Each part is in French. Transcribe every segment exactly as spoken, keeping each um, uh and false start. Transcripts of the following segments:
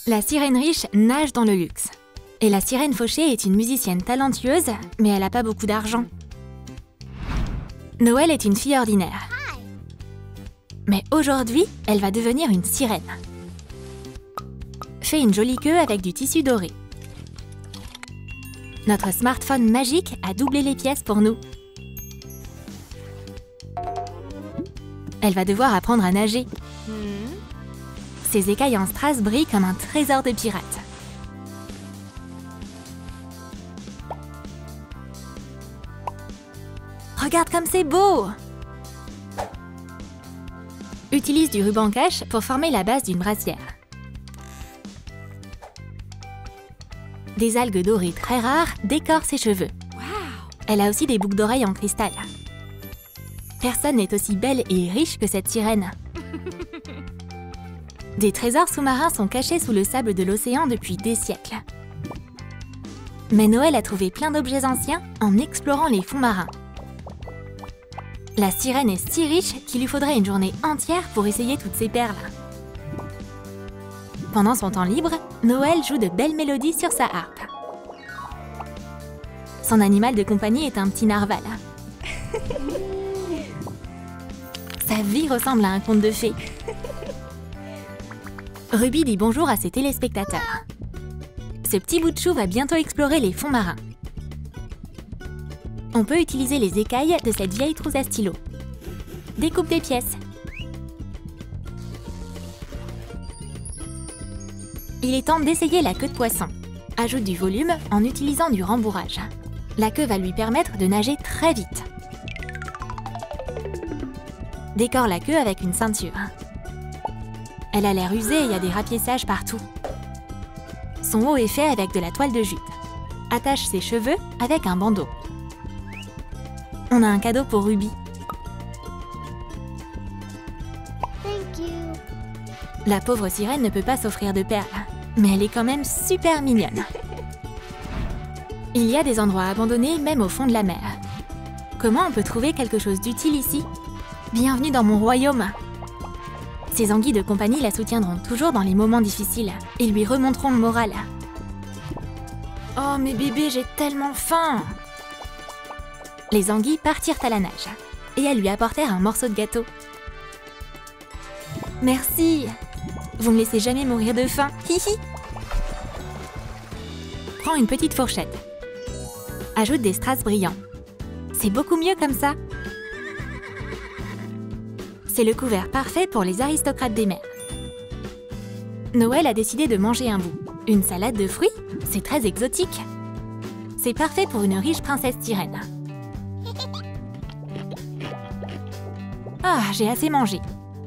La sirène riche nage dans le luxe. Et la sirène fauchée est une musicienne talentueuse, mais elle n'a pas beaucoup d'argent. Noël est une fille ordinaire. Mais aujourd'hui, elle va devenir une sirène. Fais une jolie queue avec du tissu doré. Notre smartphone magique a doublé les pièces pour nous. Elle va devoir apprendre à nager. Ses écailles en strass brillent comme un trésor de pirate. Regarde comme c'est beau! Utilise du ruban cache pour former la base d'une brassière. Des algues dorées très rares décorent ses cheveux. Elle a aussi des boucles d'oreilles en cristal. Personne n'est aussi belle et riche que cette sirène. Des trésors sous-marins sont cachés sous le sable de l'océan depuis des siècles. Mais Noël a trouvé plein d'objets anciens en explorant les fonds marins. La sirène est si riche qu'il lui faudrait une journée entière pour essayer toutes ces perles. Pendant son temps libre, Noël joue de belles mélodies sur sa harpe. Son animal de compagnie est un petit narval. Sa vie ressemble à un conte de fées. Ruby dit bonjour à ses téléspectateurs. Ce petit bout de chou va bientôt explorer les fonds marins. On peut utiliser les écailles de cette vieille trousse à stylo. Découpe des pièces. Il est temps d'essayer la queue de poisson. Ajoute du volume en utilisant du rembourrage. La queue va lui permettre de nager très vite. Décore la queue avec une ceinture. Elle a l'air usée et il y a des rapiessages partout. Son haut est fait avec de la toile de jute. Attache ses cheveux avec un bandeau. On a un cadeau pour Ruby. Thank you. La pauvre sirène ne peut pas s'offrir de perles, mais elle est quand même super mignonne. Il y a des endroits abandonnés même au fond de la mer. Comment on peut trouver quelque chose d'utile ici? Bienvenue dans mon royaume! Ses anguilles de compagnie la soutiendront toujours dans les moments difficiles et lui remonteront le moral. Oh mes bébés, j'ai tellement faim! Les anguilles partirent à la nage et elles lui apportèrent un morceau de gâteau. Merci! Vous me laissez jamais mourir de faim, hihi! Prends une petite fourchette. Ajoute des strass brillants. C'est beaucoup mieux comme ça. C'est le couvert parfait pour les aristocrates des mers. Noël a décidé de manger un bout. Une salade de fruits? C'est très exotique. C'est parfait pour une riche princesse sirène. Ah, j'ai assez mangé.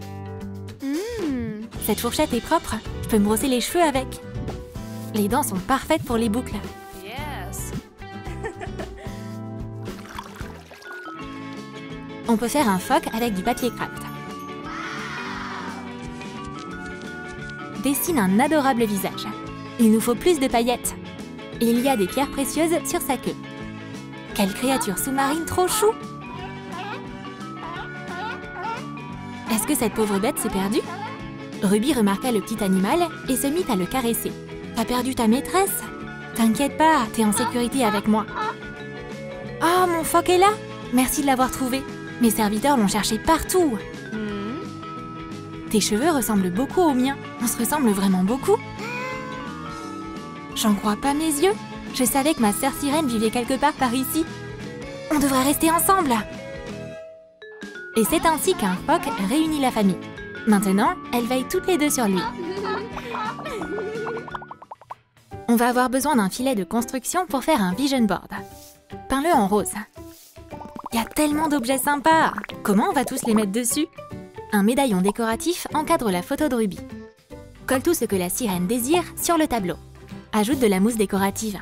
Mmm. Cette fourchette est propre. Je peux me brosser les cheveux avec. Les dents sont parfaites pour les boucles. Yes. On peut faire un phoque avec du papier craft. Dessine un adorable visage. Il nous faut plus de paillettes. Et il y a des pierres précieuses sur sa queue. Quelle créature sous-marine trop chou! Est-ce que cette pauvre bête s'est perdue? Ruby remarqua le petit animal et se mit à le caresser. T'as perdu ta maîtresse? T'inquiète pas, t'es en sécurité avec moi. Ah, mon phoque est là! Merci de l'avoir trouvé. Mes serviteurs l'ont cherché partout. Tes cheveux ressemblent beaucoup aux miens. On se ressemble vraiment beaucoup. J'en crois pas mes yeux. Je savais que ma sœur sirène vivait quelque part par ici. On devrait rester ensemble. Et c'est ainsi qu'un phoque réunit la famille. Maintenant, elles veillent toutes les deux sur lui. On va avoir besoin d'un filet de construction pour faire un vision board. Peins-le en rose. Il y a tellement d'objets sympas. Comment on va tous les mettre dessus? Un médaillon décoratif encadre la photo de Ruby. Colle tout ce que la sirène désire sur le tableau. Ajoute de la mousse décorative.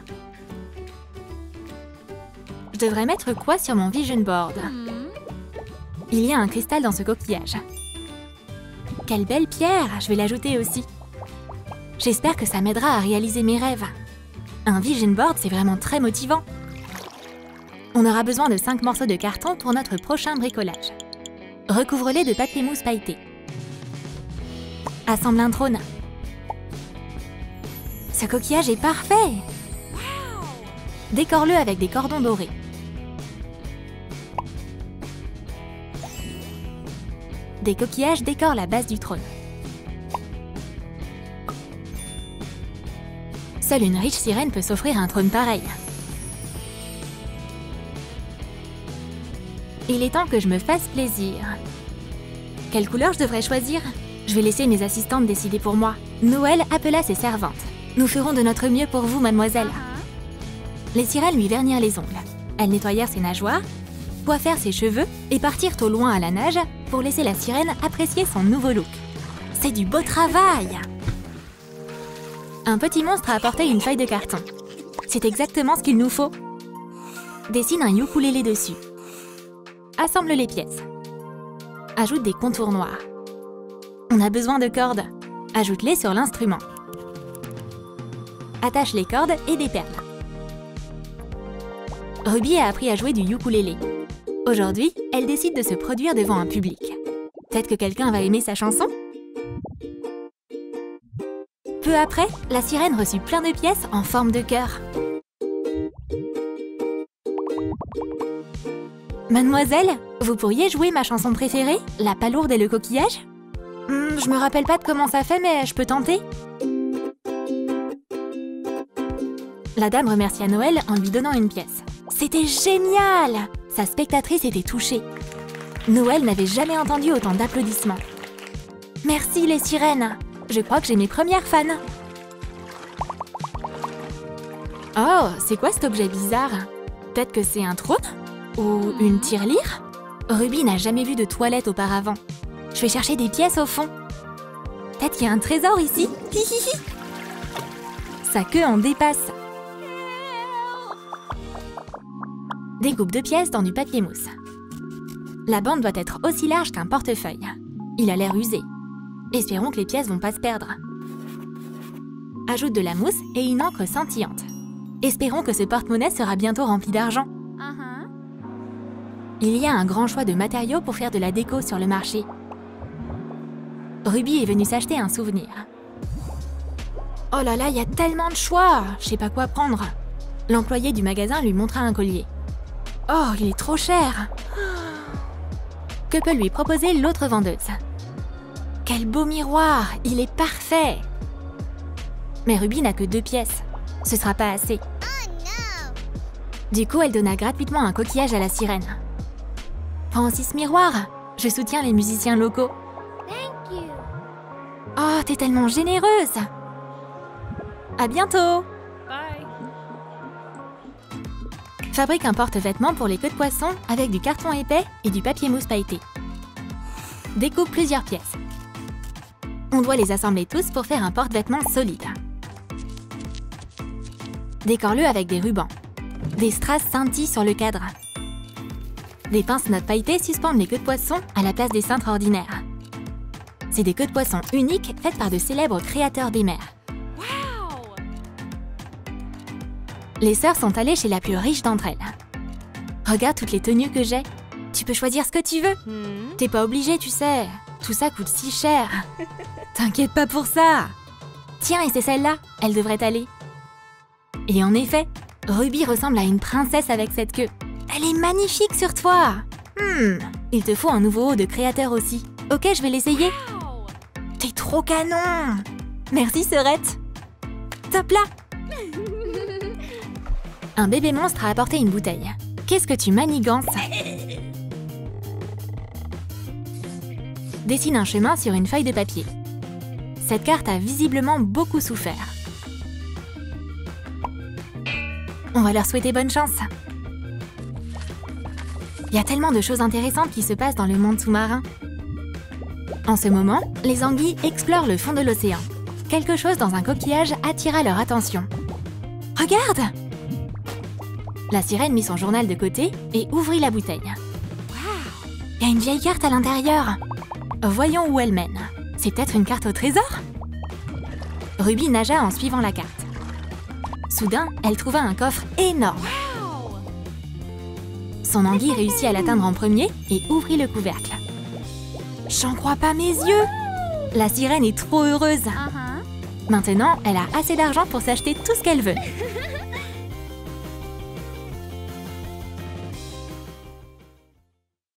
Je devrais mettre quoi sur mon vision board? Il y a un cristal dans ce coquillage. Quelle belle pierre! Je vais l'ajouter aussi. J'espère que ça m'aidera à réaliser mes rêves. Un vision board, c'est vraiment très motivant. On aura besoin de cinq morceaux de carton pour notre prochain bricolage. Recouvre-les de papier mousse pailleté. Assemble un trône. Ce coquillage est parfait! Décore-le avec des cordons dorés. Des coquillages décorent la base du trône. Seule une riche sirène peut s'offrir un trône pareil. Il est temps que je me fasse plaisir. Quelle couleur je devrais choisir? Je vais laisser mes assistantes décider pour moi. Noël appela ses servantes. Nous ferons de notre mieux pour vous, mademoiselle. Les sirènes lui vernirent les ongles. Elles nettoyèrent ses nageoires, coiffèrent ses cheveux et partirent au loin à la nage pour laisser la sirène apprécier son nouveau look. C'est du beau travail! Un petit monstre a apporté une feuille de carton. C'est exactement ce qu'il nous faut. Dessine un ukulélé dessus. Assemble les pièces. Ajoute des contours noirs. On a besoin de cordes. Ajoute-les sur l'instrument. Attache les cordes et des perles. Ruby a appris à jouer du ukulélé. Aujourd'hui, elle décide de se produire devant un public. Peut-être que quelqu'un va aimer sa chanson? Peu après, la sirène reçut plein de pièces en forme de cœur. Mademoiselle, vous pourriez jouer ma chanson préférée, La palourde et le coquillage? hmm, Je me rappelle pas de comment ça fait, mais je peux tenter. La dame remercia Noël en lui donnant une pièce. C'était génial! Sa spectatrice était touchée. Noël n'avait jamais entendu autant d'applaudissements. Merci les sirènes! Je crois que j'ai mes premières fans. Oh, c'est quoi cet objet bizarre? Peut-être que c'est un trône? Ou une tirelire? Ruby n'a jamais vu de toilette auparavant. Je vais chercher des pièces au fond. Peut-être qu'il y a un trésor ici. Hihihi. Sa queue en dépasse. Découpe deux pièces dans du papier mousse. La bande doit être aussi large qu'un portefeuille. Il a l'air usé. Espérons que les pièces vont pas se perdre. Ajoute de la mousse et une encre scintillante. Espérons que ce porte-monnaie sera bientôt rempli d'argent. Uh-huh. Il y a un grand choix de matériaux pour faire de la déco sur le marché. Ruby est venue s'acheter un souvenir. Oh là là, il y a tellement de choix! Je sais pas quoi prendre. L'employé du magasin lui montra un collier. Oh, il est trop cher! Que peut lui proposer l'autre vendeuse? Quel beau miroir! Il est parfait! Mais Ruby n'a que deux pièces. Ce sera pas assez. Du coup, elle donna gratuitement un coquillage à la sirène. Prends aussi ce miroir. Je soutiens les musiciens locaux. Thank you. Oh, t'es tellement généreuse! À bientôt! Bye. Fabrique un porte-vêtements pour les queues de poisson avec du carton épais et du papier mousse pailleté. Découpe plusieurs pièces. On doit les assembler tous pour faire un porte-vêtements solide. Décore-le avec des rubans. Des strass scintillent sur le cadre. Des pince-notes pailletées suspendent les queues de poisson à la place des cintres ordinaires. C'est des queues de poisson uniques faites par de célèbres créateurs des mers. Wow. Les sœurs sont allées chez la plus riche d'entre elles. Regarde toutes les tenues que j'ai. Tu peux choisir ce que tu veux. Hmm. T'es pas obligé, tu sais. Tout ça coûte si cher. T'inquiète pas pour ça. Tiens, et c'est celle-là. Elle devrait aller. Et en effet, Ruby ressemble à une princesse avec cette queue. Elle est magnifique sur toi. Hmm, il te faut un nouveau haut de créateur aussi. Ok, je vais l'essayer. Wow. T'es trop canon. Merci, sœurette. Top là. Un bébé monstre a apporté une bouteille. Qu'est-ce que tu manigances? Dessine un chemin sur une feuille de papier. Cette carte a visiblement beaucoup souffert. On va leur souhaiter bonne chance. Il y a tellement de choses intéressantes qui se passent dans le monde sous-marin. En ce moment, les anguilles explorent le fond de l'océan. Quelque chose dans un coquillage attira leur attention. Regarde! La sirène mit son journal de côté et ouvrit la bouteille. Wow. Il y a une vieille carte à l'intérieur. Voyons où elle mène. C'est peut-être une carte au trésor? Ruby nagea en suivant la carte. Soudain, elle trouva un coffre énorme. Wow. Son anguille réussit à l'atteindre en premier et ouvrit le couvercle. J'en crois pas mes yeux! La sirène est trop heureuse. Uh-huh. Maintenant, elle a assez d'argent pour s'acheter tout ce qu'elle veut.